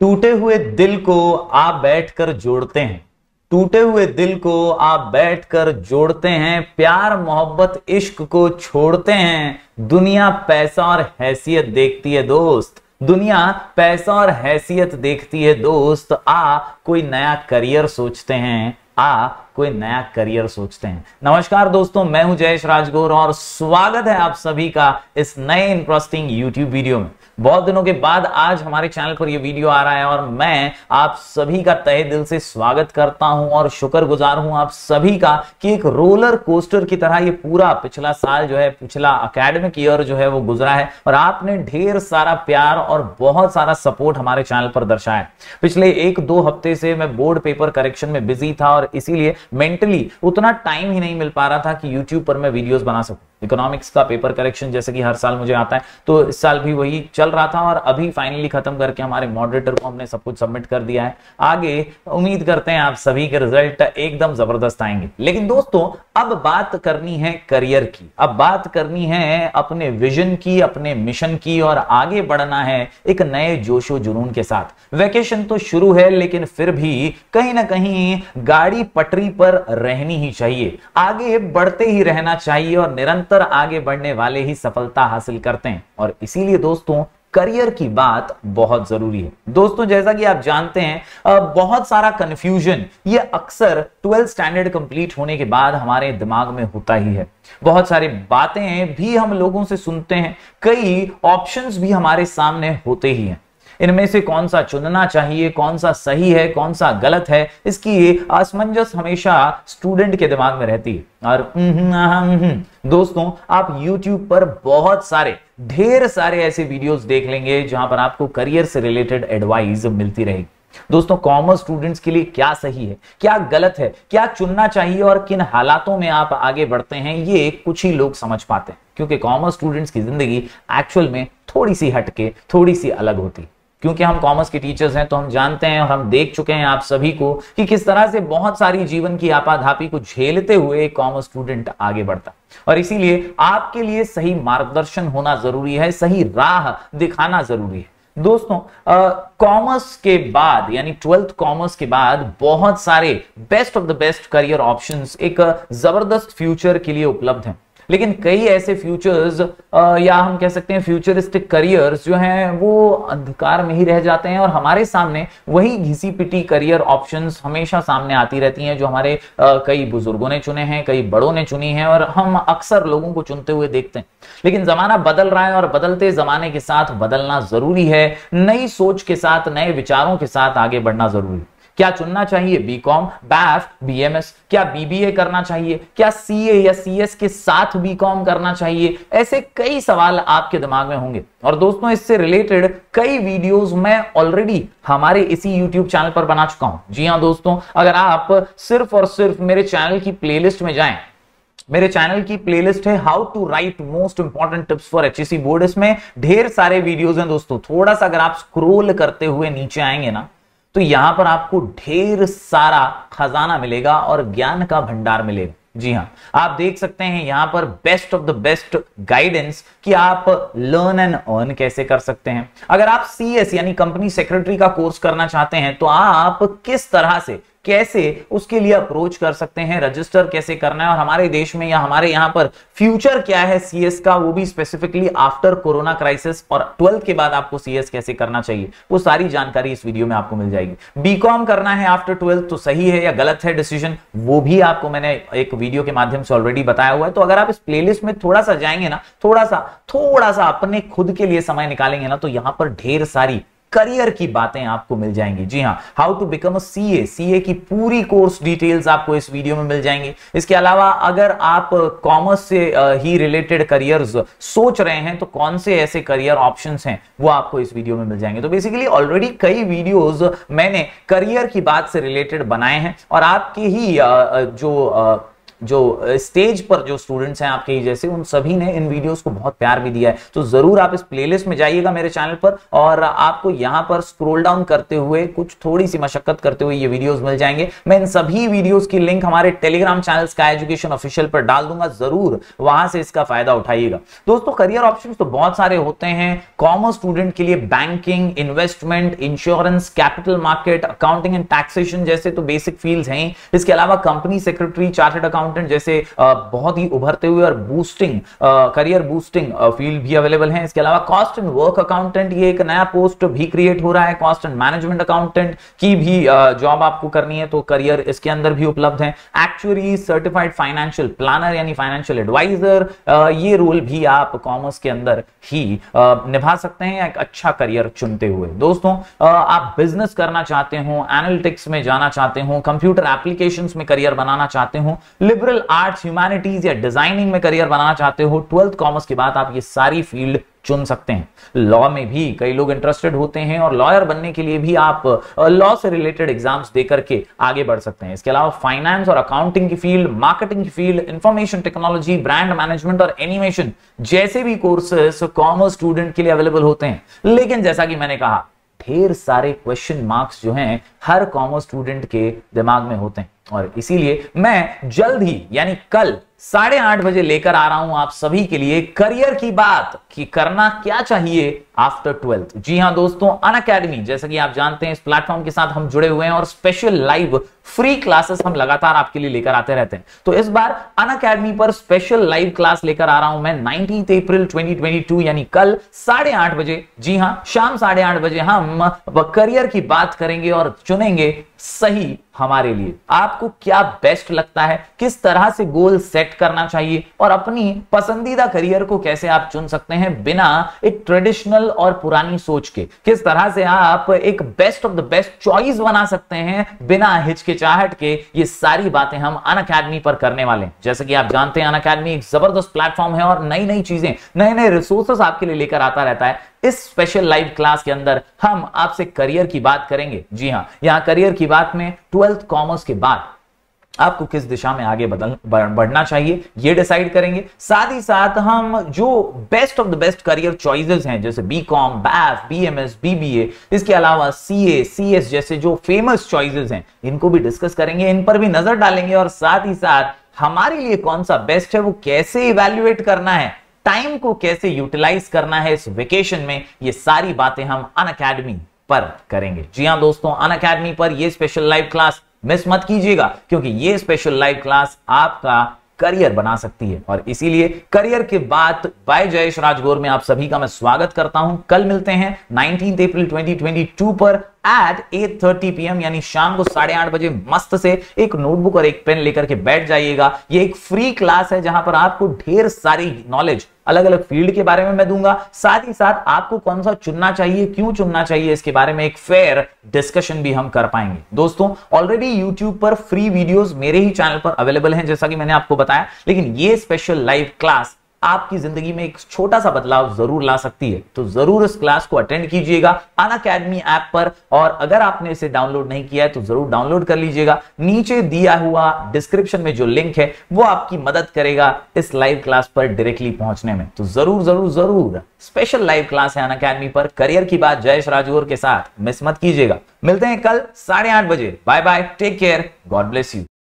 टूटे हुए दिल को आप बैठकर जोड़ते हैं, टूटे हुए दिल को आप बैठकर जोड़ते हैं, प्यार मोहब्बत इश्क को छोड़ते हैं। दुनिया पैसा और हैसियत देखती है दोस्त, दुनिया पैसा और हैसियत देखती है दोस्त। कोई नया करियर सोचते हैं, कोई नया करियर सोचते हैं। नमस्कार दोस्तों, मैं हूं जयेश राजगौर और स्वागत है आप सभी का इस नए इंटरेस्टिंग यूट्यूब वीडियो में। बहुत दिनों के बाद आज हमारे चैनल पर यह वीडियो आ रहा है और मैं आप सभी का तहे दिल से स्वागत करता हूं और शुक्रगुजार हूं आप सभी का कि एक रोलर कोस्टर की तरह ये पूरा पिछला साल जो है, पिछला एकेडमिक ईयर जो है वो गुजरा है और आपने ढेर सारा प्यार और बहुत सारा सपोर्ट हमारे चैनल पर दर्शाया। पिछले 1-2 हफ्ते से मैं बोर्ड पेपर करेक्शन में बिजी था और इसीलिए मेंटली उतना टाइम ही नहीं मिल पा रहा था कि यूट्यूब पर मैं वीडियोस बना सकूं। इकोनॉमिक्स का पेपर करेक्शन जैसे कि हर साल मुझे आता है, तो इस साल भी वही चल रहा था और अभी फाइनली खत्म करके हमारे मॉडरेटर को हमने सब कुछ सबमिट कर दिया है। आगे उम्मीद करते हैं आप सभी के रिजल्ट एकदम जबरदस्त आएंगे। लेकिन दोस्तों, अब बात करनी है करियर की, अब बात करनी है अपने विजन की, अपने मिशन की और आगे बढ़ना है एक नए जोशो जुनून के साथ। वैकेशन तो शुरू है लेकिन फिर भी कहीं ना कहीं गाड़ी पटरी पर रहनी ही चाहिए, आगे बढ़ते ही रहना चाहिए और निरंतर आगे बढ़ने वाले ही सफलता हासिल करते हैं। और इसीलिए दोस्तों, करियर की बात बहुत जरूरी है। दोस्तों, जैसा कि आप जानते हैं, बहुत सारा कंफ्यूजन ये अक्सर 12th स्टैंडर्ड कंप्लीट होने के बाद हमारे दिमाग में होता ही है। बहुत सारी बातें भी हम लोगों से सुनते हैं, कई ऑप्शंस भी हमारे सामने होते ही हैं। इनमें से कौन सा चुनना चाहिए, कौन सा सही है, कौन सा गलत है, इसकी असमंजस हमेशा स्टूडेंट के दिमाग में रहती है। और दोस्तों, आप YouTube पर बहुत सारे ढेर सारे ऐसे वीडियोस देख लेंगे जहां पर आपको करियर से रिलेटेड एडवाइस मिलती रहेगी। दोस्तों, कॉमर्स स्टूडेंट्स के लिए क्या सही है, क्या गलत है, क्या चुनना चाहिए और किन हालातों में आप आगे बढ़ते हैं, ये कुछ ही लोग समझ पाते हैं। क्योंकि कॉमर्स स्टूडेंट्स की जिंदगी एक्चुअल में थोड़ी सी हटके, थोड़ी सी अलग होती है। क्योंकि हम कॉमर्स के टीचर्स हैं तो हम जानते हैं और हम देख चुके हैं आप सभी को कि किस तरह से बहुत सारी जीवन की आपाधापी को झेलते हुए एक कॉमर्स स्टूडेंट आगे बढ़ता। और इसीलिए आपके लिए सही मार्गदर्शन होना जरूरी है, सही राह दिखाना जरूरी है। दोस्तों, कॉमर्स के बाद यानी 12th कॉमर्स के बाद बहुत सारे best of the best career options एक जबरदस्त फ्यूचर के लिए उपलब्ध हैं। लेकिन कई ऐसे फ्यूचर्स या हम कह सकते हैं फ्यूचरिस्टिक करियर्स जो हैं वो अंधकार में ही रह जाते हैं और हमारे सामने वही घिसी पिटी करियर ऑप्शंस हमेशा सामने आती रहती हैं जो हमारे कई बुजुर्गों ने चुने हैं, कई बड़ों ने चुनी हैं और हम अक्सर लोगों को चुनते हुए देखते हैं। लेकिन जमाना बदल रहा है और बदलते जमाने के साथ बदलना जरूरी है, नई सोच के साथ, नए विचारों के साथ आगे बढ़ना जरूरी है। क्या चुनना चाहिए? BCom, BAF, BMS? क्या बीबीए करना चाहिए? क्या सीए या सीएस के साथ बीकॉम करना चाहिए? ऐसे कई सवाल आपके दिमाग में होंगे और दोस्तों, इससे रिलेटेड कई वीडियोस मैं ऑलरेडी हमारे इसी यूट्यूब चैनल पर बना चुका हूं। जी हां दोस्तों, अगर आप सिर्फ और सिर्फ मेरे चैनल की प्लेलिस्ट में जाएं, मेरे चैनल की प्लेलिस्ट है how to write most important tips for HSC board, इसमें ढेर सारे वीडियोस हैं दोस्तों। थोड़ा सा अगर आप स्क्रॉल करते हुए नीचे आएंगे ना, तो यहां पर आपको ढेर सारा खजाना मिलेगा और ज्ञान का भंडार मिलेगा। जी हां, आप देख सकते हैं यहां पर best of the best guidance कि आप लर्न एंड अर्न कैसे कर सकते हैं। अगर आप सीएस यानी कंपनी सेक्रेटरी का कोर्स करना चाहते हैं तो आप किस तरह से, कैसे उसके लिए अप्रोच कर सकते हैं, रजिस्टर कैसे करना है और हमारे देश में या हमारे यहां पर फ्यूचर क्या है सीएस का, वो भी स्पेसिफिकली आफ्टर कोरोना क्राइसिस, और 12th के बाद आपको सीएस कैसे करना चाहिए, वो सारी जानकारी इस वीडियो में आपको मिल जाएगी। बीकॉम करना है आफ्टर 12th तो सही है या गलत है डिसीजन, वो भी आपको मैंने एक वीडियो के माध्यम से ऑलरेडी बताया हुआ है। तो अगर आप इस प्लेलिस्ट में थोड़ा सा जाएंगे ना, थोड़ा सा अपने खुद के लिए समय निकालेंगे ना, तो यहां पर ढेर सारी करियर की बातें आपको मिल जाएंगी। जी हां, how to become a CA, CA की पूरी कोर्स डिटेल्स आपको इस वीडियो में मिल जाएंगी। इसके अलावा अगर आप कॉमर्स से ही रिलेटेड करियर्स सोच रहे हैं तो कौन से ऐसे करियर ऑप्शंस हैं वो आपको इस वीडियो में मिल जाएंगे। तो बेसिकली ऑलरेडी कई वीडियोस मैंने करियर की बात से रिलेटेड बनाए हैं और आपके ही जो जो स्टेज पर जो स्टूडेंट्स हैं आपके ही जैसे, उन सभी ने इन वीडियोस को बहुत प्यार भी दिया है। तो जरूर आप इस प्लेलिस्ट में जाइएगा मेरे चैनल पर, और आपको यहां पर स्क्रॉल डाउन करते हुए कुछ थोड़ी सी मशक्कत करते हुए ये वीडियोस मिल जाएंगे। मैं इन सभी वीडियोस की लिंक हमारे Telegram channel Sky Education official पर डाल दूंगा, जरूर वहां से इसका फायदा उठाइएगा। दोस्तों करियर ऑप्शंस तो बहुत सारे होते हैं। कॉमर्स स्टूडेंट के लिए banking, investment, insurance, capital market, accounting and taxation जैसे तो बेसिक फील्ड्स हैं। इसके अलावा कंपनी सेक्रेटरी, चार्टर्ड अकाउंटेंट जैसे बहुत ही उभरते हुए और बूस्टिंग करियर बूस्टिंग फील्ड भी अवेलेबल हैं। इसके अलावा कॉस्ट एंड वर्क अकाउंटेंट, ये एक नया पोस्ट भी क्रिएट हो रहा है। कॉस्ट एंड मैनेजमेंट अकाउंटेंट की भी जॉब आपको करनी है तो करियर इसके अंदर भी उपलब्ध है। एक्चुअरी, सर्टिफाइड फाइनेंशियल प्लानर यानी फाइनेंशियल एडवाइजर, ये रोल भी आप कॉमर्स के अंदर ही निभा सकते हैं एक अच्छा करियर चुनते हुए। दोस्तों आप बिजनेस करना चाहते हो, एनालिटिक्स में जाना चाहते हो, कंप्यूटर एप्लीकेशंस में करियर बनाना चाहते हो, लिबरल आर्ट्स, ह्यूमैनिटीज या डिजाइनिंग में करियर बनाना चाहते हो, 12th कॉमर्स के बाद आप ये सारी फील्ड चुन सकते हैं। लॉ में भी कई लोग इंटरेस्टेड होते हैं और लॉयर बनने के लिए भी आप लॉ से रिलेटेड एग्जाम्स दे करके आगे बढ़ सकते हैं। इसके अलावा फाइनेंस और अकाउंटिंग की फील्ड, मार्केटिंग की field, information technology, brand management और एनिमेशन जैसे भी कोर्सेस कॉमर्स स्टूडेंट के लिए अवेलेबल होते हैं। लेकिन जैसा कि मैंने कहा, ढेर सारे क्वेश्चन मार्क्स जो हैं हर कॉमर्स स्टूडेंट के दिमाग में होते हैं, और इसीलिए मैं जल्द ही यानी कल 8:30 बजे लेकर आ रहा हूं आप सभी के लिए करियर की बात कि करना क्या चाहिए आफ्टर 12th। जी हां दोस्तों, अनअकैडमी जैसा कि आप जानते हैं इस प्लेटफॉर्म के साथ हम जुड़े हुए हैं और स्पेशल लाइव फ्री क्लासेस हम लगातार आपके लिए लेकर आते रहते हैं। तो इस बार अनअकैडमी पर स्पेशल लाइव क्लास लेकर आ रहा हूं मैं 19 अप्रैल 2022 यानी कल 8:30 बजे। जी हां, शाम 8:30 बजे हम करियर की बात करेंगे और चुनेंगे सही हमारे लिए। आपको क्या बेस्ट लगता है, किस तरह से गोल सेट करना चाहिए और अपनी पसंदीदा करियर को कैसे आप चुन सकते हैं बिना एक ट्रेडिशनल और पुरानी सोच के, किस तरह से आप एक best of the best choice बना सकते हैं बिना हिचकिचाहट के, ये सारी बातें हम अनअकैडमी पर करने वाले हैं। जैसे कि आप जानते हैं अनअकैडमी एक जबरदस्त प्लेटफॉर्म है और नई नई चीजें, नए नए रिसोर्सेस आपके लिए लेकर आता रहता है। इस स्पेशल लाइव क्लास के अंदर हम आपसे करियर की बात करेंगे। जी हां, यहां करियर की बात में 12th कॉमर्स के बाद आपको किस दिशा में आगे बढ़ना चाहिए ये डिसाइड करेंगे। साथ ही साथ हम जो best of the best career choices हैं जैसे बीकॉम, बैफ, बीएमएस, बीबीए, इसके अलावा सीए, सीएस जैसे जो फेमस चॉइसेस हैं इनको भी डिस्कस करेंगे, इन पर भी नजर डालेंगे, और साथ ही साथ हमारे लिए कौन सा बेस्ट है वो कैसे इवैल्यूएट करना है, टाइम को कैसे यूटिलाइज करना है इस वेकेशन में, ये सारी बातें हम अनअकैडमी पर करेंगे। जी हां दोस्तों, अनअकैडमी पर ये स्पेशल लाइव क्लास मिस मत कीजिएगा क्योंकि ये स्पेशल लाइव क्लास आपका करियर बना सकती है। और इसीलिए करियर के बाद बाय जयेश राजगौर में आप सभी का मैं स्वागत करता हूं। कल मिलते हैं 19 अप्रैल 2022 पर at 8:30 PM यानी शाम को 8:30 बजे। मस्त से एक नोटबुक और एक पेन लेकर के बैठ जाइएगा। ये एक फ्री क्लास है जहां पर आपको ढेर सारी नॉलेज अलग अलग फील्ड के बारे में मैं दूंगा, साथ ही साथ आपको कौन सा चुनना चाहिए, क्यों चुनना चाहिए, इसके बारे में एक फेयर डिस्कशन भी हम कर पाएंगे। दोस्तों ऑलरेडी यूट्यूब पर फ्री वीडियोस मेरे ही चैनल पर अवेलेबल हैं जैसा कि मैंने आपको बताया, लेकिन ये स्पेशल लाइव क्लास आपकी जिंदगी में एक छोटा सा बदलाव जरूर ला सकती है। तो जरूर इस क्लास को अटेंड कीजिएगा अनअकैडमी ऐप पर, और अगर आपने इसे डाउनलोड नहीं किया है तो जरूर डाउनलोड कर लीजिएगा। नीचे दिया हुआ डिस्क्रिप्शन में जो लिंक है वो आपकी मदद करेगा इस लाइव क्लास पर डायरेक्टली पहुंचने में। तो जरूर जरूर जरूर स्पेशल लाइव क्लास है अनअकैडमी पर, करियर की बात जयेश राजगौर के साथ, मिस मत कीजिएगा। मिलते हैं कल 8:30 बजे। Bye bye, take care, God bless you.